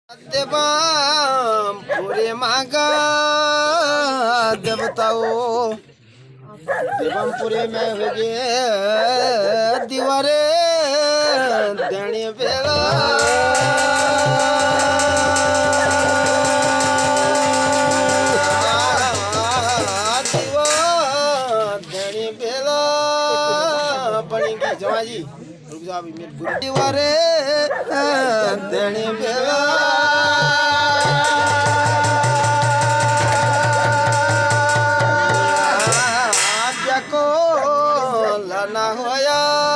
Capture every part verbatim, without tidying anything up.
देवम पूरे मागा देवताओं देवम पूरे में हो गए दीवारे देने बेला दीवार देने बेला बनेगी जवाजी रुक जा अभी मेरे दीवारे देने बेला ना होया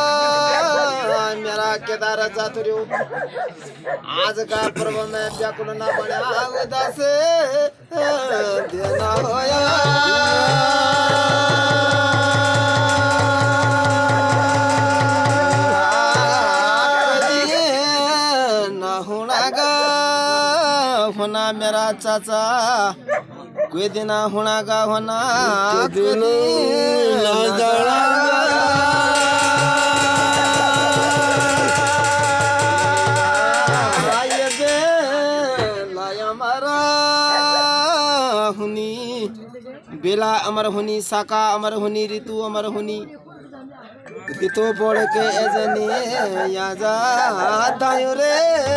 मेरा केदार जातुर्यो आज का पर्व में व्याकुल ना बना उदास देना होया ना होना गा होना मेरा चाचा कोई दिन होना गा होना कोई दिन ना जाना बेला अमर हुनी साका अमर हुनी ऋतु अमर हुनी ऋतु बोल के एजनी याजा दायो रे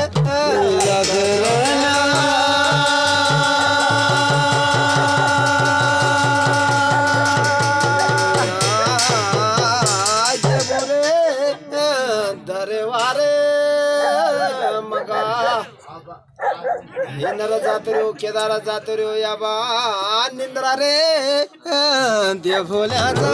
दरवारे मगा नर जाते रो केदार जाते रो याबा निंद्रा रे देव भोल्या जा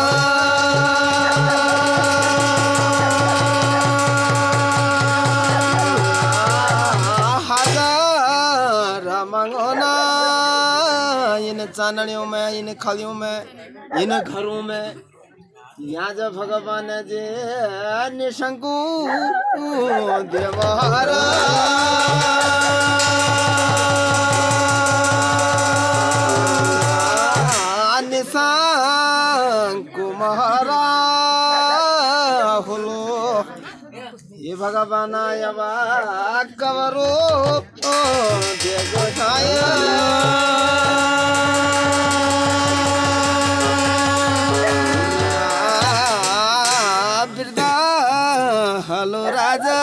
हजार मंगोना इन चानणियों में इन खलियों में इन घरों में यहाँ जब भगवान जे निशंकु देवहारा निशंकु महारा होलो ये भगवान यवा कवरो देगो छाया हलो राजा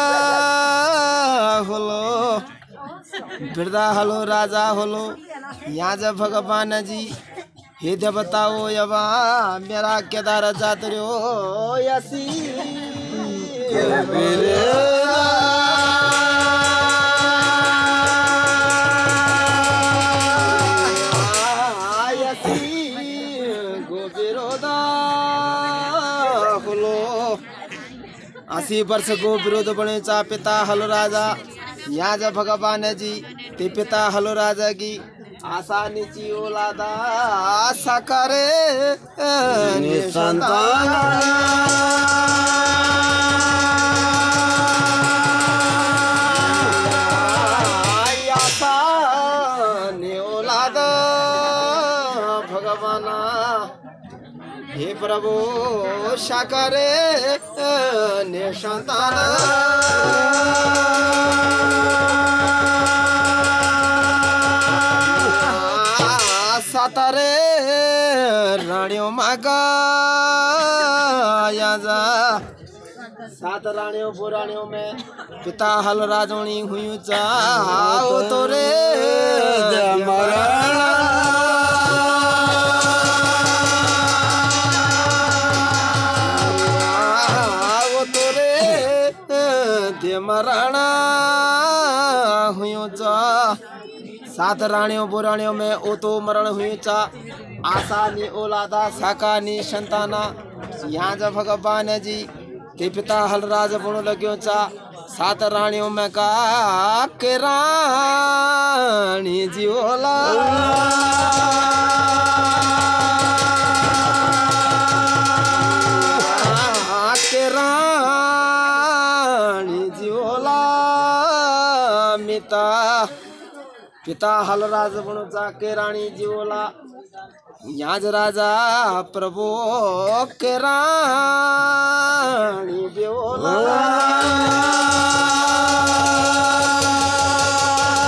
होलो बिरदा हलो राजा होलो यहाँ जब भगवान जी हे देवताओ यवा मेरा केदार जातर्यो यसी यसी गोविरोदा होलो अस्सी वर्ष को विरोध बने चा पिता हलो राजा यहाँ जब भगवान जी ते पिता हलो राजा की आशा नीची ओलादा आशा करे संतान आशा ने ओलादा भगवान हे प्रभु शाकरे ने संतान सातारे रानियों मागा याजा सात रानियों पुरानियों में पिता हल राजोनी हुई चाहो तो रे मराना हुई चा सात रानियों बुरानियों में ओ तो मरण हुई चा आशा नी ओलादा साका नी संताना यहाँ जब भगवान जी ते पिता हल राज बुण लग्यो चा सात रानियों में का के रानी जी ओला के मिता पिता हल राज बणुचा के रानी जीवोला याज राजा प्रभु के रानी जीवोला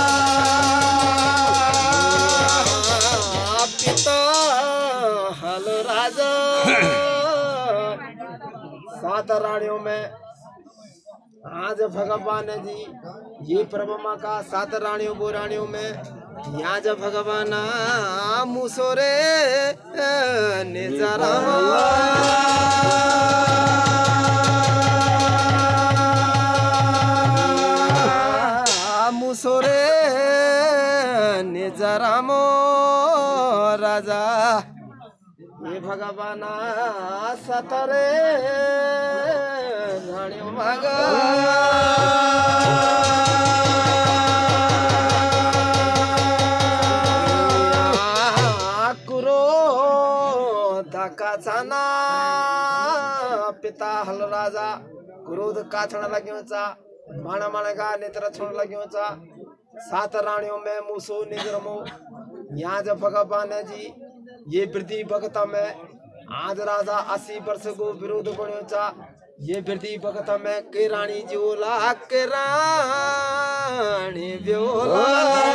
सात रानियों में आज भगवान जी ये ब्रह्मा का सात रानियों वो रानियों में यहाँ जब भगवान मुसोरे निजरा मुसोरे निजरामो राजा ये भगवान सतरे रानियों मगा काचाना पिता हल राजा क्रोध काछण लग्योचा माणा माणा का नेत्र छोड़ लग्योचा सात रानियों में मूसो निजरमो यहाँ जब भगवान जी ये वृद्धि भगत में आज राजा अस्सी वर्ष को विरोध बण्योचा ये वृद्धि भगत में के रानी जोला के रानी ब्योला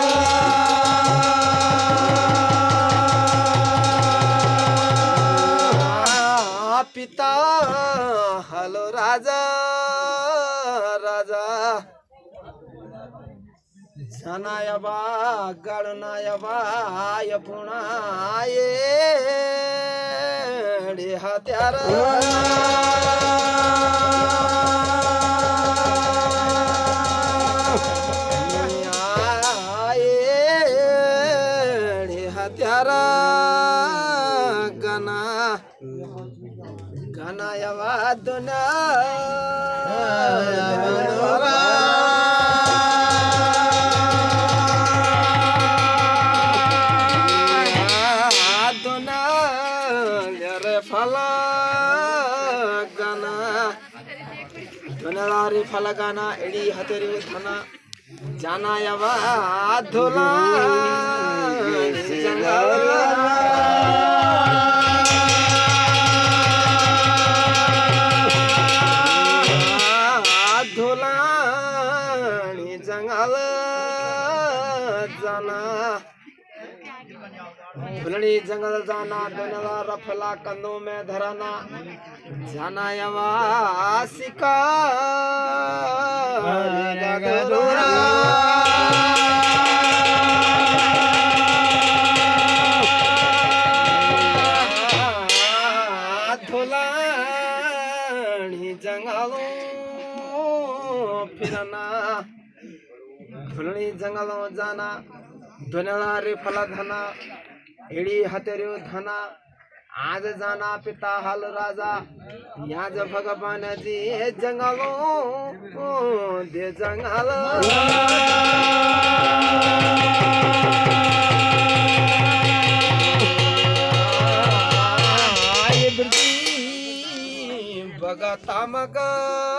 पिता हलो राजा राजा जनायबा गणनायबा यपुणा ये रे हत्यार ये हत्यार गना गनायवा दुना दुना रे फला गाना दुना रे फला गाना एडी हतेरी थाना जाना यवा धुला जंगल धुलानी जंगल जाना धुलनी जंगल जाना दुनला रफला कंधों में धराना जाना यवा सिका धुलानी जंगलों फिरना धुलनी जंगलों जाना दुनला रे फला धना एड़ी हतेरो धना आज जाना पिता हल राजा यहाँ जब भगवान जी जंगलों दे जंगल ये वृद्धि भगता मगा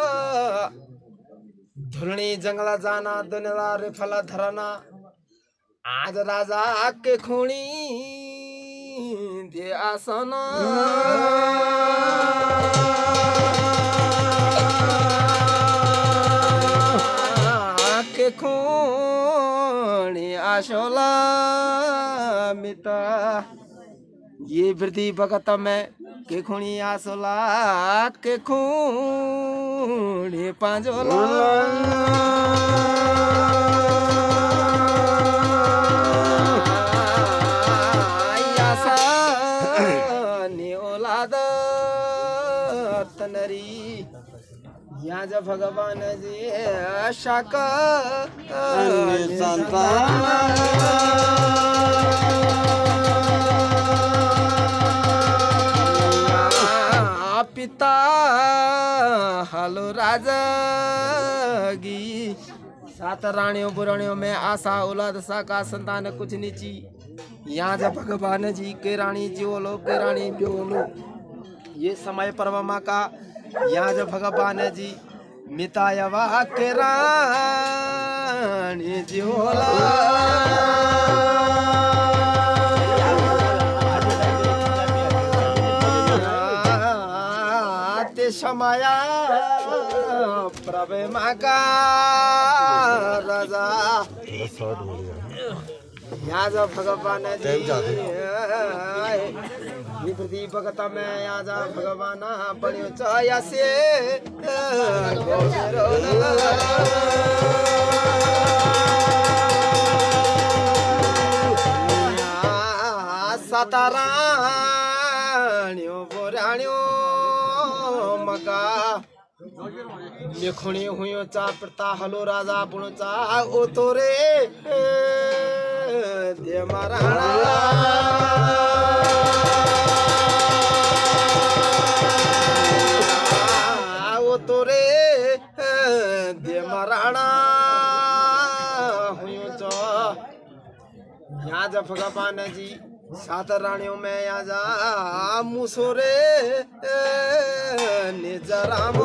धुलनी जंगला जाना दुनला रे फला धरना आज राजा के खूणी दे आसना के खूणी आशोला मिता ये वृद्धि भगत में के खूणी आशोला के खूणी पांजोला तनरी यहाँ जब भगवान जी शाका पिता हलो राजा गी सात रानियों बुरानियों में आशा औलाद साका संतान कुछ नीची यहाँ जब भगवान जी के रानी जियोलो के रानी ब्योलो ये समय परवमा का यहाँ जब भगवान जी मितायवा के रानी जियोला ते समाया प्रभे माका राजा यहाँ जा भगवान जी विपदी भगत में यहाँ जा भगवान बनियो चाया से सताराण्यो बोराण्यो मका मेखुणी हुयो चा प्रता हलो राजा पुण चा ओ तोरे दे महाराणा ओ तोरे दे महाराणा हुयो चा यहाँ जा भगवान जी सात रानियों में यहाँ जा मुसोरे निजरामो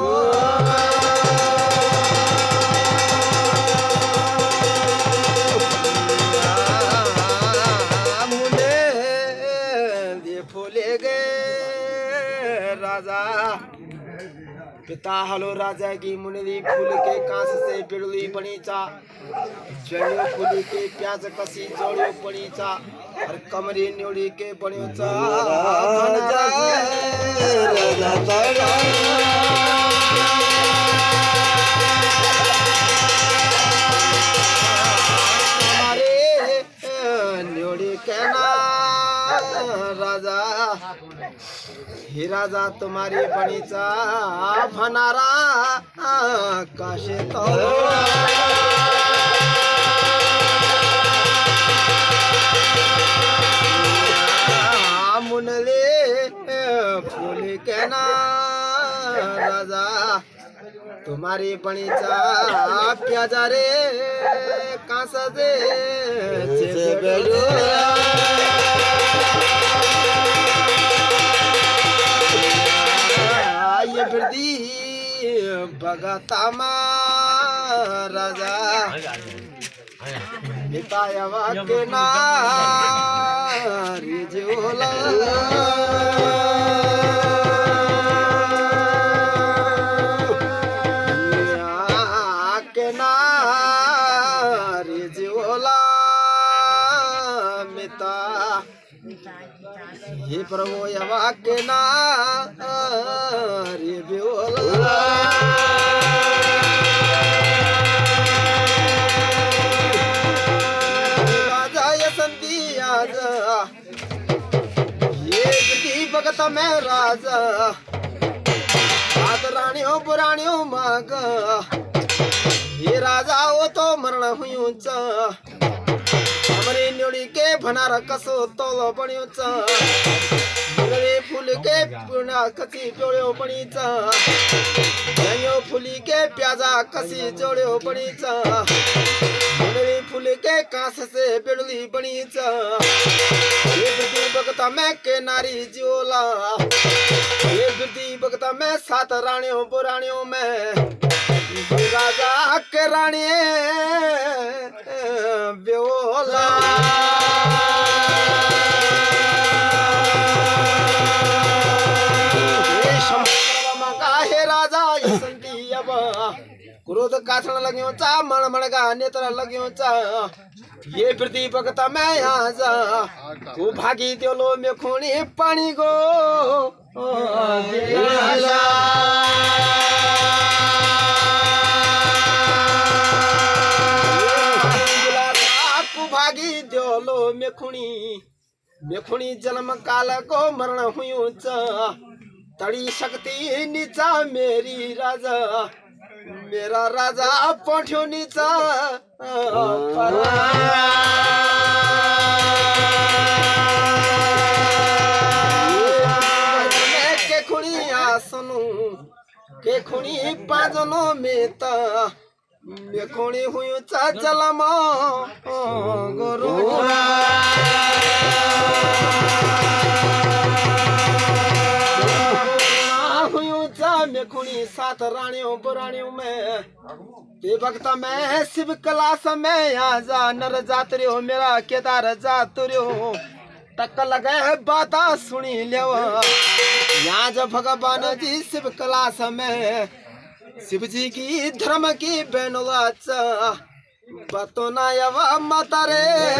मुने दे फूले गए राजा पिता हलो राजा की मुनि फूल के कांस से बिड़ली बनी चा जड़ियों फूली के प्याज कसी जोड़ियों बनी चा और कमरी न्योड़ी के बनियो चा हमारे न्योड़ी कहना राजा ही राजा तुम्हारी बनी चा भनारा काशे तो मुनले फूल कहना राजा तुम्हारी बनी चा प्याजा रे कांसा दे ये बिरदी भगता राजा नितायवा के नारी जोला के नारी जोला मिता हे प्रभु यवा के नारी जोला भगत में राजा सात रानियों पुरानियों माग ये राजा वो तो मरण हुई चा हमारे न्योड़ी के भनार कसो तोलो बनियो चा मेरे फूल के पुना कसी जोड़ो बनी चा जंयो फूली के प्याजा कसी जोड़ो बनी चा मेरे फूल के कांस से बिड़ली बनी चा ये बिरदी भगता में के नारी जोला ये बिरदी भगता में सात रानियों पुरानियों में राजा के रानी ब्योला हे राजा ये संती अब क्रोध काछण लगियो चा मण मण का नेत्र लगियो चा ये बिरदी भगता मैं यहाँ जा तू भागी दिलो में खूनी पानी गो भागी दिलो में खूनी में खूनी जन्म काल को मरण हुई चा तड़ी शक्ति नीचा मेरी राजा मेरा राजा पठ्यो नीचा के खुणी आसनु के खुणी पाजनो में ता में खुणी हुई चा जलमा गुरु में खुणी सात रानियों पुरानियों में ते भगता में शिव कलास में यहाँ जा नर जातरियो मेरा केदार जातरियो टक लगे बाता सुनी लेव यहाँ जब भगवान जी शिव कलास में शिव जी की धर्म की बहनों बतो ना यवा माता रे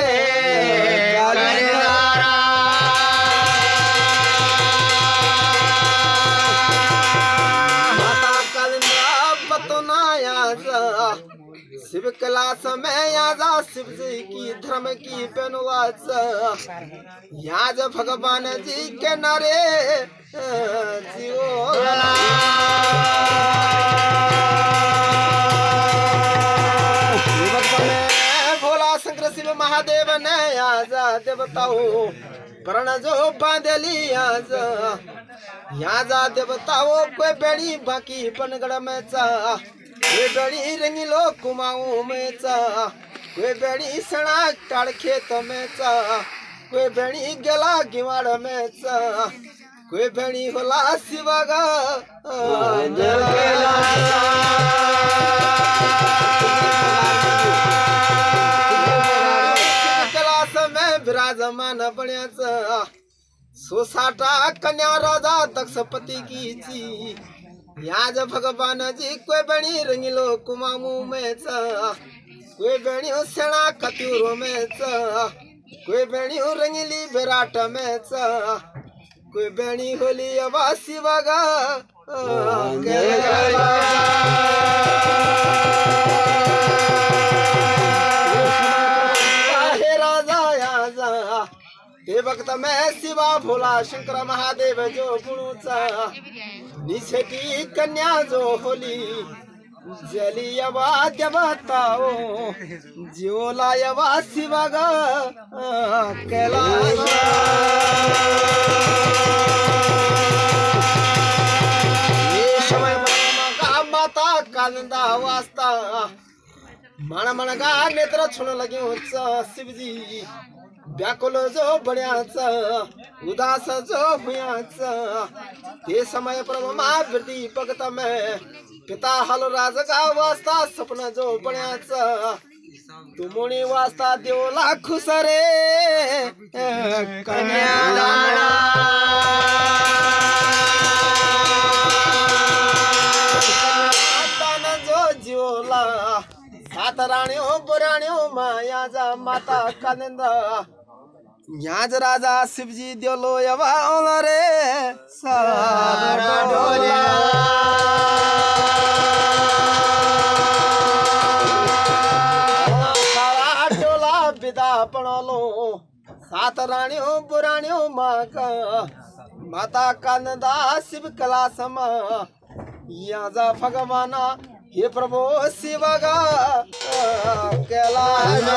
माता कालिंदा बतो ना याजा शिव कलास में याजा शिव जी की धर्म की बेनुवाच याज भगवान जी के नारे जीवो भोला शंकर शिव महादेव ने याजा देवताओ प्रण जो बांधली याज याजा देवताओ कोई बेड़ी बाकी बनगढ़ में चा कोई बेड़ी रंगीलो कुमाऊं में चा कोई बेड़ी सना काड़ खेत में चा कोई बेड़ी गला गिवाड़ में चा कोई बेड़ी होला शिवागा विराजमान बण्याच सोसाटा कन्या राजा दक्षपति की जी याज भगवान जी कोई बणी रंगीलो कुमामू में च कोई बणी सेना कतूरो में च कोई बणी रंगीली विराट में च कोई बणी होली अवासी वगा हे भक्त में शिवा भोला शंकर महादेव जो गुणुचा निषेटी कन्या जो होली जली यवा देवताओ जिओला यवा शिवगा कैलाश ये समय का माता कालिंदा वास्ता मन मन का नेत्र छुण लगे शिवजी व्याकुल जो बण्याच उदास जो हुयाच ते समय प्रभु महावृद्धि भगत में पिता हल राज का वास्ता सपना जो बण्याच तुमोनी वास्ता देवला खुसरे कन्या जो जियोला सात राणियों बुराणियों माया जा माता कालिंदा याज राजा शिवजी दिलो यवा रे सारा डोलिया सारा डोला विदा पणलो सात राणियों बुराणियों माँ का माता कालिंदा शिव कला समा याजा भगवाना हे प्रभु शिवगा कैलाश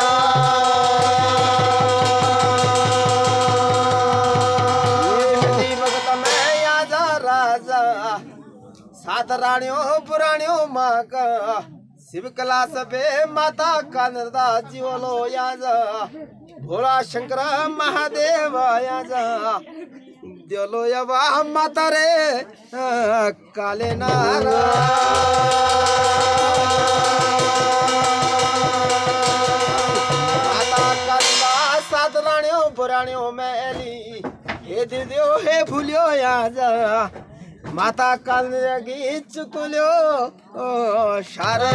भगत में याजा राजा सात राणियों पुराणियों माँ का शिव कला सबे माता कालिंदा जीवलो याजा भोला शंकर महादेव याजा दिलो यवा माता रे काले नारा माता कालिंदा सात राणियों बुराणियों में एली हे दीदियो हे भूलियो याजा माता कालिंदा की चुकुलियो ओ शारे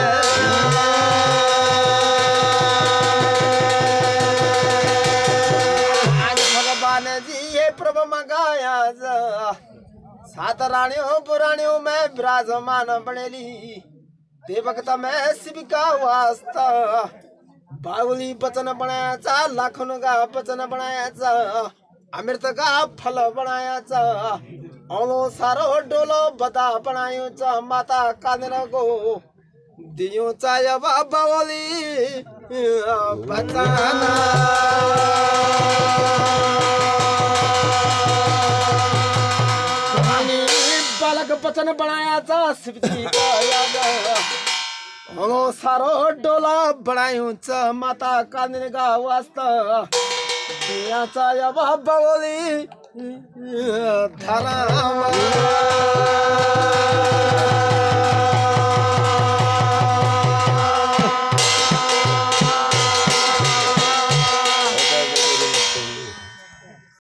जी ये प्रभु मंगाया सात राणियों पुराणियों में विराजमान बनेली ते वक्त में शिव का वास्ता बावली बचन बनाया चा लाखों का बचन बनाया चा अमृत का फल बनाया चा औलो सारो डोलो बता बनायो चा माता कालिंदा को दियो चा यवा बावली बचाना बालक बचन बनाया चा शिवजी का यागा हलो सारो डोला बनायो चा माता कालिंदा का वास्ता दिया चा यवा बावली धरा